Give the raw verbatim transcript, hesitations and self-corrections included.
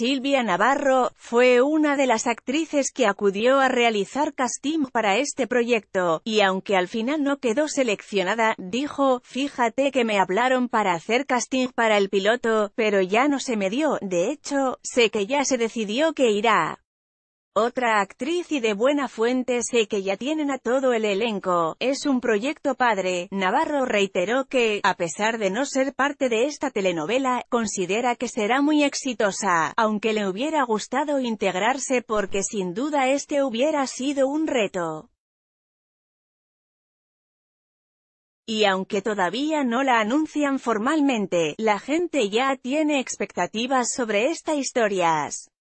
Silvia Navarro, fue una de las actrices que acudió a realizar casting para este proyecto, y aunque al final no quedó seleccionada, dijo: "Fíjate que me hablaron para hacer casting para el piloto, pero ya no se me dio, de hecho, sé que ya se decidió que irá otra actriz y de buena fuente sé que ya tienen a todo el elenco, es un proyecto padre". Navarro reiteró que, a pesar de no ser parte de esta telenovela, considera que será muy exitosa, aunque le hubiera gustado integrarse porque sin duda este hubiera sido un reto. Y aunque todavía no la anuncian formalmente, la gente ya tiene expectativas sobre esta historia.